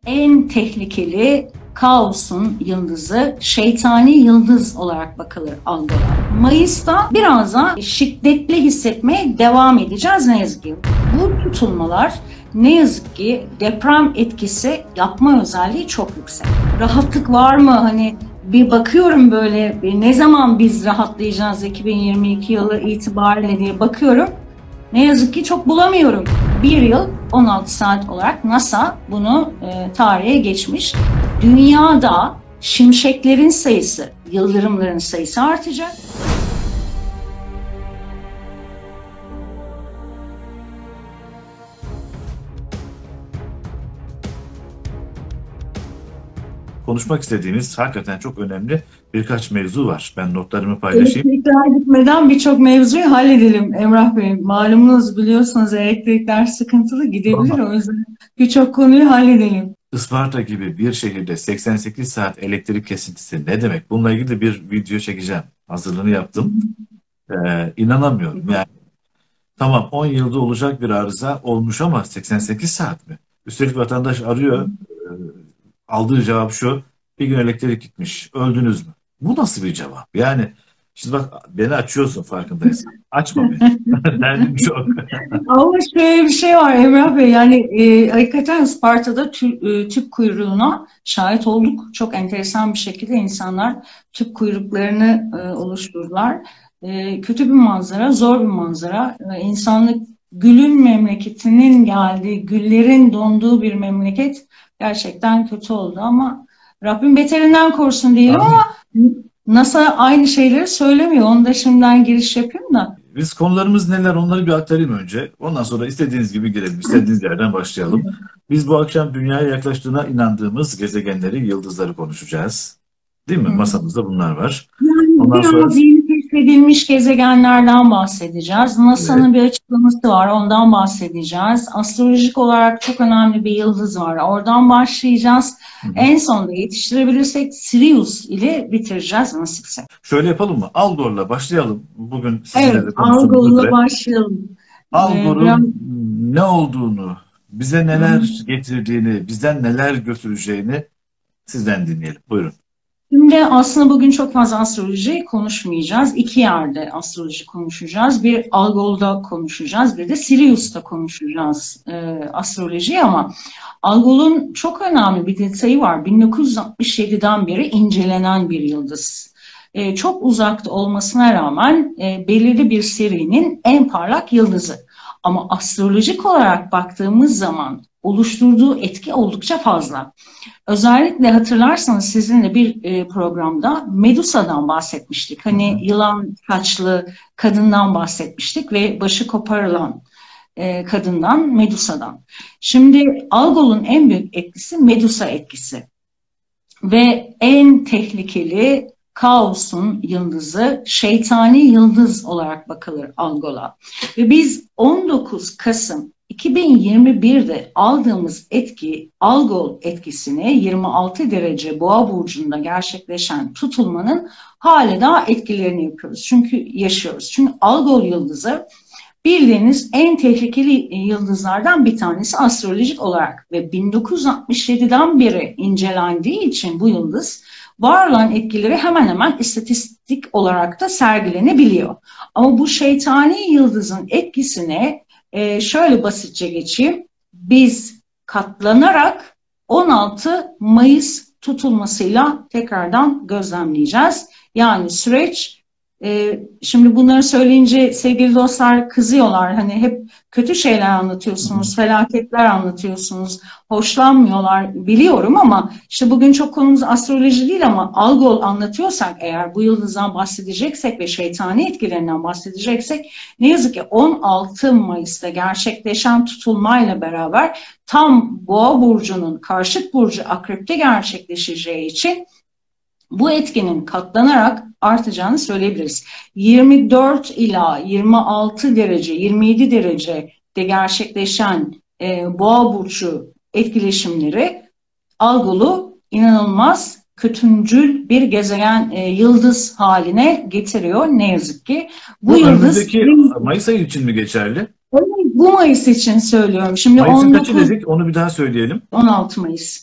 En tehlikeli kaosun yıldızı şeytani yıldız olarak bakılır algılar. Mayıs'ta biraz da şiddetli hissetmeye devam edeceğiz ne yazık ki. Bu tutulmalar ne yazık ki deprem etkisi yapma özelliği çok yüksek. Rahatlık var mı? Hani bir bakıyorum böyle ne zaman biz rahatlayacağız 2022 yılı itibariyle diye bakıyorum. Ne yazık ki çok bulamıyorum. 1 yıl 16 saat olarak NASA bunu tarihe geçmiş. Dünyada şimşeklerin sayısı, yıldırımların sayısı artacak. Konuşmak istediğimiz hakikaten çok önemli birkaç mevzu var. Ben notlarımı paylaşayım. Elektrikler gitmeden birçok mevzuyu halledelim Emrah Bey. Malumunuz biliyorsunuz elektrikler sıkıntılı gidebilir. O yüzden birçok konuyu halledelim. Isparta gibi bir şehirde 88 saat elektrik kesintisi ne demek? Bununla ilgili de bir video çekeceğim. Hazırlığını yaptım. İnanamıyorum. Yani tamam 10 yılda olacak bir arıza olmuş ama 88 saat mi? Üstelik vatandaş arıyor. Aldığı cevap şu: bir gün elektrik gitmiş, öldünüz mü? Bu nasıl bir cevap? Yani şimdi bak, beni açıyorsun farkındaysan. Açma beni. Derdim çok. Ama şöyle bir şey var Emrah Bey, yani hakikaten Isparta'da tüp kuyruğuna şahit olduk. Çok enteresan bir şekilde insanlar tüp kuyruklarını oluşturdular. Kötü bir manzara, zor bir manzara. İnsanlık gülün memleketinin geldiği, güllerin donduğu bir memleket gerçekten kötü oldu ama Rabbim beterinden korusun diyelim ama NASA aynı şeyleri söylemiyor. Onu da şimdiden giriş yapayım da. Biz konularımız neler, onları bir aktarayım önce. Ondan sonra istediğiniz gibi girelim. İstediğiniz yerden başlayalım. Biz bu akşam dünyaya yaklaştığına inandığımız gezegenleri, yıldızları konuşacağız. Değil mi? Masamızda bunlar var. Ondan sonra yeni keşfedilmiş gezegenlerden bahsedeceğiz. NASA'nın bir açıklaması var, ondan bahsedeceğiz. Astrolojik olarak çok önemli bir yıldız var, oradan başlayacağız. En sonunda yetiştirebilirsek Sirius ile bitireceğiz nasipse. Şöyle yapalım mı? Algor'la başlayalım. Bugün sizinle de Algor'la başlayalım. Algor'un ne olduğunu, bize neler getirdiğini, bizden neler götüreceğini sizden dinleyelim. Buyurun. Şimdi aslında bugün çok fazla astroloji konuşmayacağız. 2 yerde astroloji konuşacağız. Bir Algol'da konuşacağız, bir de Sirius'ta konuşacağız astrolojiyi ama Algol'un çok önemli bir detayı var. 1967'den beri incelenen bir yıldız. Çok uzakta olmasına rağmen belirli bir serinin en parlak yıldızı. Ama astrolojik olarak baktığımız zaman oluşturduğu etki oldukça fazla. Özellikle hatırlarsanız sizinle bir programda Medusa'dan bahsetmiştik. Hani yılan saçlı kadından bahsetmiştik ve başı koparılan kadından, Medusa'dan. Şimdi Algol'un en büyük etkisi Medusa etkisi. Ve en tehlikeli kaosun yıldızı şeytani yıldız olarak bakılır Algol'a. Ve biz 19 Kasım 2021'de aldığımız etki, Algol etkisini 26 derece Boğa burcunda gerçekleşen tutulmanın hala daha etkilerini yapıyoruz. Çünkü yaşıyoruz. Çünkü Algol yıldızı bildiğiniz en tehlikeli yıldızlardan bir tanesi astrolojik olarak ve 1967'den beri incelendiği için bu yıldız var olan etkileri hemen hemen istatistik olarak da sergilenebiliyor. Ama bu şeytani yıldızın etkisine şöyle basitçe geçeyim. Biz katlanarak 16 Mayıs tutulmasıyla tekrardan gözlemleyeceğiz. Yani süreç, şimdi bunları söyleyince sevgili dostlar kızıyorlar. Hani hep kötü şeyler anlatıyorsunuz, felaketler anlatıyorsunuz, hoşlanmıyorlar biliyorum ama işte bugün çok konumuz astroloji değil ama Algol anlatıyorsak eğer, bu yıldızdan bahsedeceksek ve şeytani etkilerinden bahsedeceksek ne yazık ki 16 Mayıs'ta gerçekleşen tutulmayla beraber tam Boğa burcunun karşıt burcu Akrep'te gerçekleşeceği için bu etkinin katlanarak artacağını söyleyebiliriz. 24 ila 26 derece, 27 derecede gerçekleşen Boğa burcu etkileşimleri Algol'u inanılmaz kötüncül bir gezegen, yıldız haline getiriyor ne yazık ki. Bu yıldız Mayıs ayı için mi geçerli? Bu Mayıs için söylüyorum. Şimdi Mayıs'ın kaçı dedik? Onu bir daha söyleyelim. 16 Mayıs.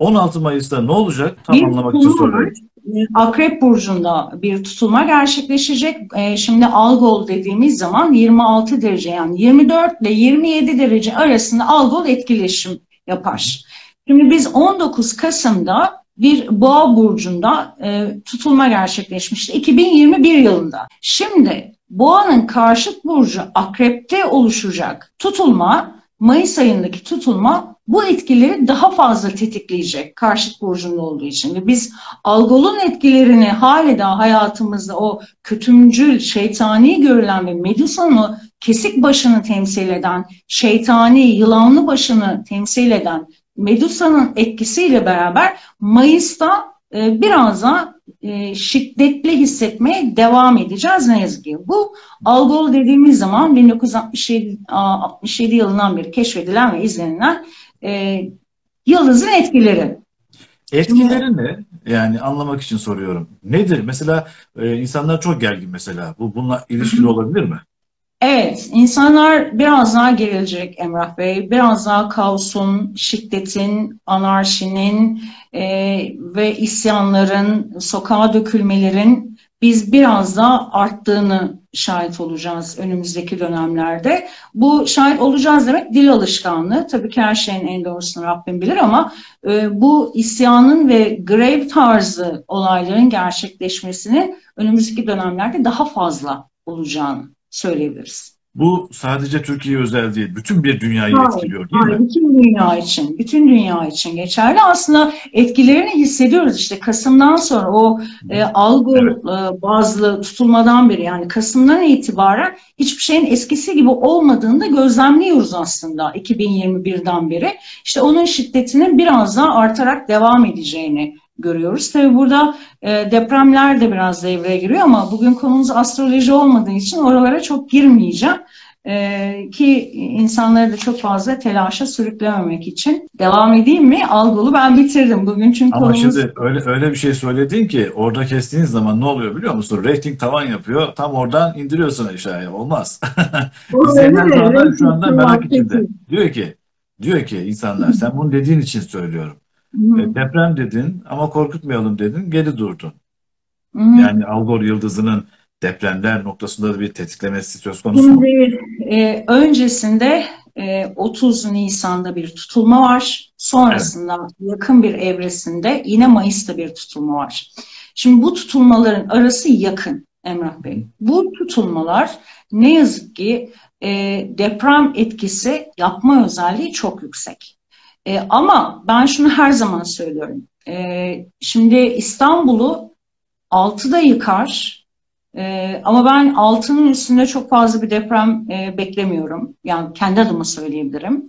16 Mayıs'ta ne olacak? Tam Bir anlamak için tutulma var. soruyorum. Akrep Burcu'nda bir tutulma gerçekleşecek. Şimdi Algol dediğimiz zaman 26 derece, yani 24 ile 27 derece arasında Algol etkileşim yapar. Şimdi biz 19 Kasım'da bir Boğa Burcu'nda tutulma gerçekleşmişti 2021 yılında. Şimdi Boğa'nın karşıt burcu Akrep'te oluşacak tutulma, Mayıs ayındaki tutulma bu etkileri daha fazla tetikleyecek karşıt burcunda olduğu için. Ve biz Algol'un etkilerini hala da hayatımızda o kötümcül, şeytani görülen ve Medusa'nın kesik başını temsil eden, şeytani, yılanlı başını temsil eden Medusa'nın etkisiyle beraber Mayıs'ta biraz da şiddetli hissetmeye devam edeceğiz ne yazık ki. Bu Algol dediğimiz zaman 1967 yılından beri keşfedilen ve izlenilen yıldızın etkileri. Etkileri ne? Yani anlamak için soruyorum. Nedir? Mesela insanlar çok gergin mesela. Bununla ilişkili olabilir mi? Evet, insanlar biraz daha gerilecek Emrah Bey. Biraz daha kaosun, şiddetin, anarşinin ve isyanların, sokağa dökülmelerin biz biraz daha arttığını şahit olacağız önümüzdeki dönemlerde. Bu şahit olacağız demek dil alışkanlığı. Tabii ki her şeyin en doğrusunu Rabbim bilir ama bu isyanın ve grev tarzı olayların gerçekleşmesinin önümüzdeki dönemlerde daha fazla olacağını söyleyebiliriz. Bu sadece Türkiye özel değil. Bütün bir dünyayı Hayır, etkiliyor değil hayır, mi? bütün dünya için geçerli. Aslında etkilerini hissediyoruz işte Kasım'dan sonra o Algol Evet. bazlı tutulmadan beri, yani Kasım'dan itibaren hiçbir şeyin eskisi gibi olmadığını da gözlemliyoruz aslında 2021'den beri. İşte onun şiddetinin biraz daha artarak devam edeceğini görüyoruz. Tabii burada depremler de biraz devreye giriyor ama bugün konumuz astroloji olmadığı için oralara çok girmeyeceğim. Ki insanları da çok fazla telaşa sürüklememek için. Devam edeyim mi? Algolu ben bitirdim bugün çünkü Ama konumuz... şimdi öyle bir şey söyledin ki orada kestiğin zaman ne oluyor biliyor musun? Rating tavan yapıyor. Tam oradan indiriyorsun aşağıya. Olmaz. İzleyenler şu anda merak içinde. Diyor ki insanlar sen bunu dediğin için söylüyorum. Deprem dedin ama korkutmayalım dedin. Geri durdun. Yani Algol yıldızının depremler noktasında da bir tetiklemesi söz konusu mu? Şimdi öncesinde 30 Nisan'da bir tutulma var. Evet. Sonrasında yakın bir evresinde yine Mayıs'ta bir tutulma var. Şimdi bu tutulmaların arası yakın Emrah Bey. Bu tutulmalar ne yazık ki deprem etkisi yapma özelliği çok yüksek. Ama ben şunu her zaman söylüyorum. Şimdi İstanbul'u 6'da yıkar. Ama ben 6'nın üstünde çok fazla bir deprem beklemiyorum. Yani kendi adıma söyleyebilirim.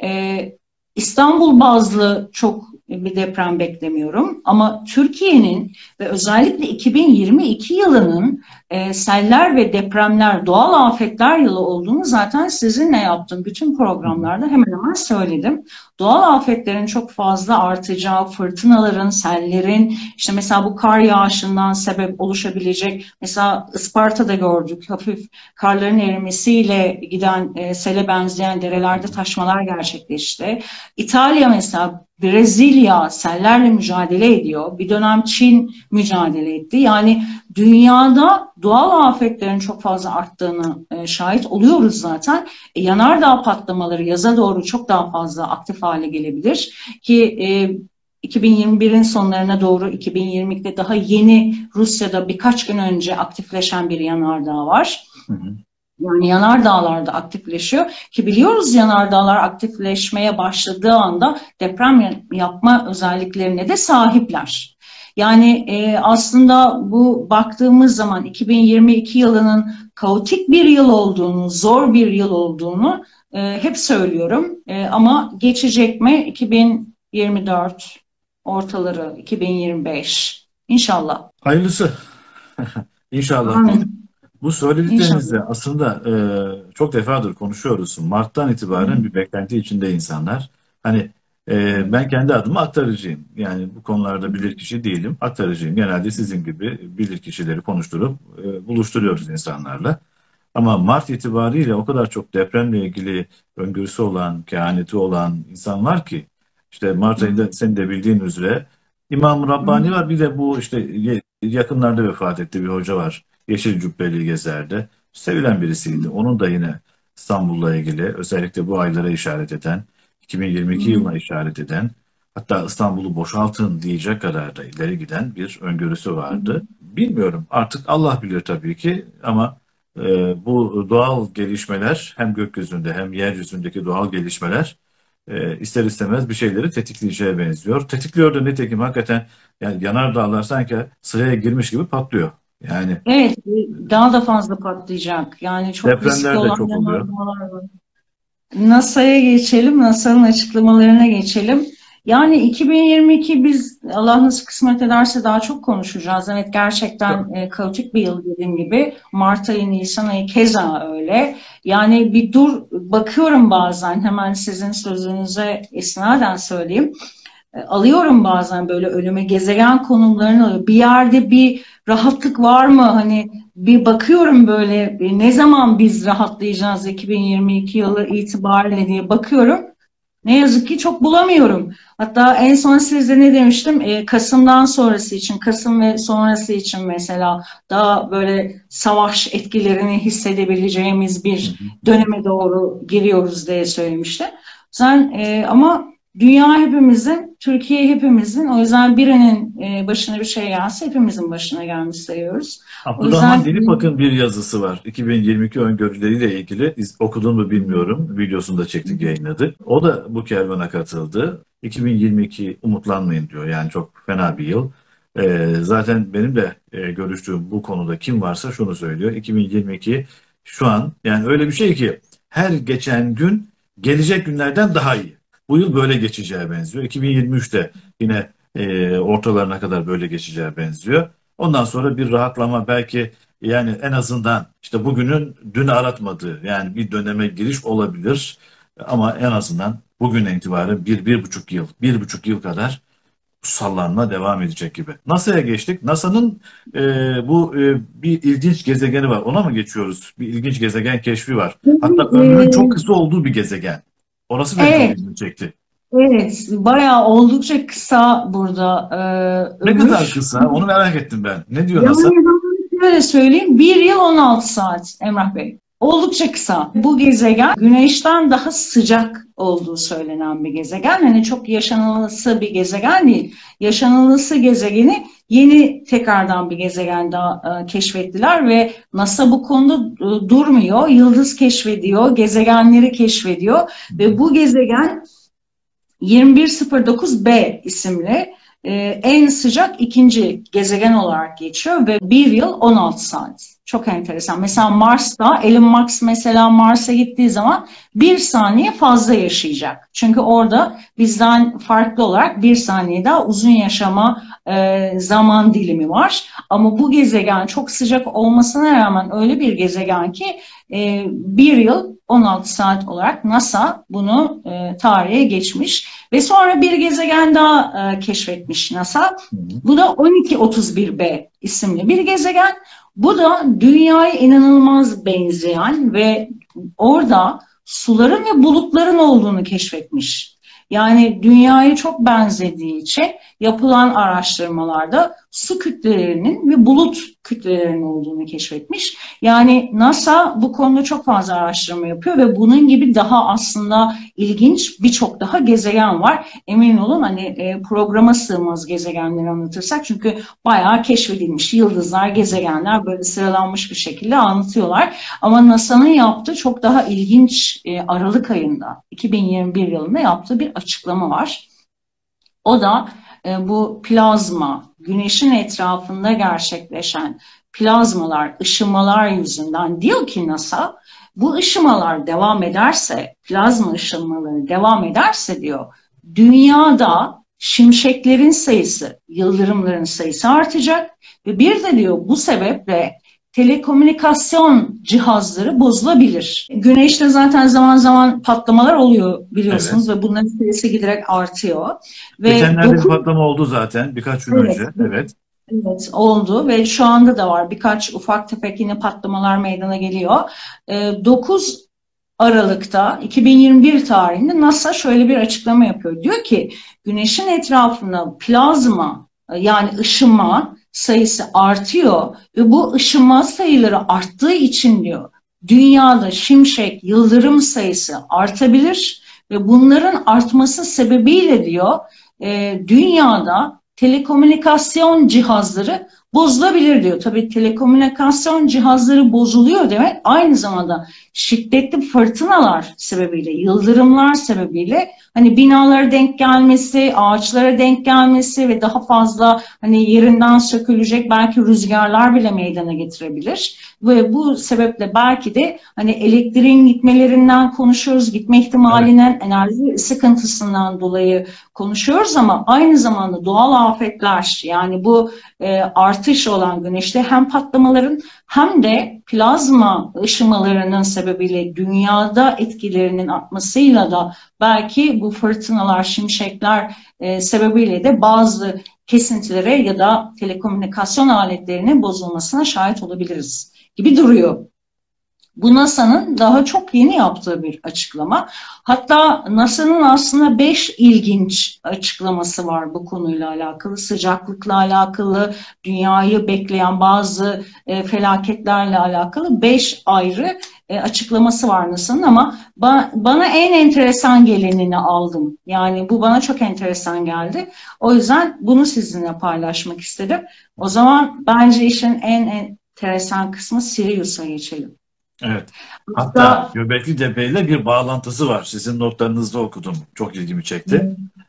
İstanbul bazlı çok bir deprem beklemiyorum. Ama Türkiye'nin ve özellikle 2022 yılının seller ve depremler, doğal afetler yılı olduğunu zaten sizinle yaptığım bütün programlarda hemen hemen söyledim. Doğal afetlerin çok fazla artacağı, fırtınaların, sellerin, işte mesela bu kar yağışından sebep oluşabilecek, mesela Isparta'da gördük, hafif karların erimesiyle giden sele benzeyen derelerde taşmalar gerçekleşti. İtalya mesela, Brezilya sellerle mücadele ediyor. Bir dönem Çin mücadele etti. Yani dünyada doğal afetlerin çok fazla arttığını şahit oluyoruz zaten. Yanardağ patlamaları yaza doğru çok daha fazla aktif hale gelebilir ki 2021'in sonlarına doğru 2022'de daha yeni Rusya'da birkaç gün önce aktifleşen bir yanardağ var. Hı hı. Yani yanardağlar da aktifleşiyor ki biliyoruz yanardağlar aktifleşmeye başladığı anda deprem yapma özelliklerine de sahipler. Yani aslında bu baktığımız zaman 2022 yılının kaotik bir yıl olduğunu, zor bir yıl olduğunu hep söylüyorum. Ama geçecek mi? 2024 ortaları, 2025 İnşallah. Hayırlısı. İnşallah diyelim. Amin. Bu İnşallah. söylediklerinizde aslında çok defadır konuşuyoruz. Mart'tan itibaren bir beklenti içinde insanlar. Hani ben kendi adıma aktarıcıyım. Yani bu konularda bilirkişi değilim. Aktarıcıyım. Genelde sizin gibi bilirkişileri konuşturup buluşturuyoruz insanlarla. Ama Mart itibariyle o kadar çok depremle ilgili öngörüsü olan, kehaneti olan insan var ki İşte Mart ayında senin de bildiğin üzere İmam Rabbani var. Bir de bu işte yakınlarda vefat etti bir hoca var. Yeşil Cübbeli gezerdi. Sevilen birisiydi. Onun da yine İstanbul'la ilgili özellikle bu aylara işaret eden, 2022 yılına işaret eden, hatta İstanbul'u boşaltın diyecek kadar da ileri giden bir öngörüsü vardı. Bilmiyorum artık Allah bilir tabii ki ama bu doğal gelişmeler hem gökyüzünde hem yeryüzündeki doğal gelişmeler ister istemez bir şeyleri tetikleyeceğe benziyor. Tetikliyor da nitekim hakikaten yani yanardağlar sanki sıraya girmiş gibi patlıyor. Yani Evet, daha da fazla patlayacak. Yani çok riskli depremler de olan çok oluyor. yanardalar var. NASA'ya geçelim, NASA'nın açıklamalarına geçelim. Yani 2022 biz Allah nasıl kısmet ederse daha çok konuşacağız. Evet gerçekten kaotik bir yıl dediğim gibi. Mart ayı, Nisan ayı keza öyle. Yani bir dur bakıyorum bazen hemen sizin sözünüze isnaden söyleyeyim. Alıyorum bazen böyle önüme gezegen konumlarını alıyor. Bir yerde bir rahatlık var mı? Hani bir bakıyorum böyle ne zaman biz rahatlayacağız 2022 yılı itibariyle diye bakıyorum. Ne yazık ki çok bulamıyorum. Hatta en son size ne demiştim? Kasım'dan sonrası için, Kasım ve sonrası için mesela daha böyle savaş etkilerini hissedebileceğimiz bir döneme doğru giriyoruz diye söylemiştim. Ama dünya hepimizin, Türkiye hepimizin, o yüzden birinin başına bir şey gelse hepimizin başına gelmiş sayıyoruz. O Abdurrahman yüzden Dilipak'ın bir yazısı var. 2022 öngörüleriyle ilgili. Okudun mu bilmiyorum. Videosunu da çektik, yayınladık. O da bu kervana katıldı. 2022 umutlanmayın diyor. Yani çok fena bir yıl. Zaten benim de görüştüğüm bu konuda kim varsa şunu söylüyor. 2022 şu an yani öyle bir şey ki her geçen gün gelecek günlerden daha iyi. Bu yıl böyle geçeceğe benziyor. 2023 de yine ortalarına kadar böyle geçeceğe benziyor. Ondan sonra bir rahatlama belki yani en azından işte bugünün dünü aratmadığı yani bir döneme giriş olabilir. Ama en azından bugünden itibaren bir buçuk yıl, bir buçuk yıl kadar sallanma devam edecek gibi. NASA'ya geçtik. NASA'nın bir ilginç gezegeni var. Ona mı geçiyoruz? Bir ilginç gezegen keşfi var. Hatta ömrünün çok kısa olduğu bir gezegen. Orası benim çok evet, ilgimi çekti. evet, bayağı oldukça kısa burada Ne kadar ömür. kısa? Onu merak ettim ben. Ne diyor NASA? Yani ben şöyle söyleyeyim, bir yıl 16 saat Emrah Bey. Oldukça kısa. Bu gezegen Güneş'ten daha sıcak olduğu söylenen bir gezegen. Hani çok yaşanılısı bir gezegen değil. Yaşanılısı gezegeni yeni tekrardan bir gezegen daha keşfettiler ve NASA bu konuda durmuyor. Yıldız keşfediyor, gezegenleri keşfediyor ve bu gezegen 2109b isimli en sıcak ikinci gezegen olarak geçiyor ve bir yıl 16 saat. Çok enteresan. Mesela Mars'ta Elon Musk mesela Mars'a gittiği zaman bir saniye fazla yaşayacak. Çünkü orada bizden farklı olarak bir saniye daha uzun yaşama zaman dilimi var. Ama bu gezegen çok sıcak olmasına rağmen öyle bir gezegen ki bir yıl 16 saat olarak NASA bunu tarihe geçmiş. Ve sonra bir gezegen daha keşfetmiş NASA. Bu da 1231b isimli bir gezegen. Bu da dünyaya inanılmaz benzeyen ve orada suların ve bulutların olduğunu keşfetmiş. Yani dünyaya çok benzediği için yapılan araştırmalarda su kütlelerinin ve bulut kütlelerinin olduğunu keşfetmiş. Yani NASA bu konuda çok fazla araştırma yapıyor ve bunun gibi daha aslında ilginç birçok daha gezegen var. Emin olun hani programa sığmaz gezegenleri anlatırsak çünkü bayağı keşfedilmiş yıldızlar, gezegenler böyle sıralanmış bir şekilde anlatıyorlar. Ama NASA'nın yaptığı çok daha ilginç Aralık ayında 2021 yılında yaptığı bir açıklama var. O da bu plazma, güneşin etrafında gerçekleşen plazmalar, ışımalar yüzünden diyor ki NASA, bu ışımalar devam ederse, plazma ışımaları devam ederse diyor, dünyada şimşeklerin sayısı, yıldırımların sayısı artacak ve bir de diyor bu sebeple telekomünikasyon cihazları bozulabilir. Güneşte zaten zaman zaman patlamalar oluyor biliyorsunuz Evet. ve bunların sayısı giderek artıyor. Ve Geçenlerde bir patlama oldu zaten birkaç gün evet, önce. Evet. evet oldu ve şu anda da var birkaç ufak tefek yine patlamalar meydana geliyor. 9 Aralık'ta 2021 tarihinde NASA şöyle bir açıklama yapıyor. Diyor ki Güneş'in etrafında plazma yani ışınma sayısı artıyor ve bu ışınma sayıları arttığı için diyor dünyada şimşek, yıldırım sayısı artabilir ve bunların artması sebebiyle diyor dünyada telekomünikasyon cihazları bozulabilir diyor. Tabii telekomünikasyon cihazları bozuluyor demek aynı zamanda şiddetli fırtınalar sebebiyle, yıldırımlar sebebiyle hani binalara denk gelmesi, ağaçlara denk gelmesi ve daha fazla hani yerinden sökülecek belki rüzgarlar bile meydana getirebilir. Ve bu sebeple belki de hani elektriğin gitmelerinden konuşuyoruz, gitme ihtimalinden, enerji sıkıntısından dolayı konuşuyoruz ama aynı zamanda doğal afetler yani bu artış olan güneşte hem patlamaların hem de plazma ışımalarının sebebiyle dünyada etkilerinin artmasıyla da belki bu fırtınalar, şimşekler sebebiyle de bazı kesintilere ya da telekomünikasyon aletlerinin bozulmasına şahit olabiliriz gibi duruyor. Bu NASA'nın daha çok yeni yaptığı bir açıklama. Hatta NASA'nın aslında 5 ilginç açıklaması var bu konuyla alakalı. Sıcaklıkla alakalı, dünyayı bekleyen bazı felaketlerle alakalı 5 ayrı açıklaması var NASA'nın ama bana en enteresan gelenini aldım. Yani bu bana çok enteresan geldi. O yüzden bunu sizinle paylaşmak istedim. O zaman bence işin en enteresan kısmı Sirius'a geçelim. Evet. Hatta Göbekli Tepe ile bir bağlantısı var. Sizin notlarınızda okudum. Çok ilgimi çekti.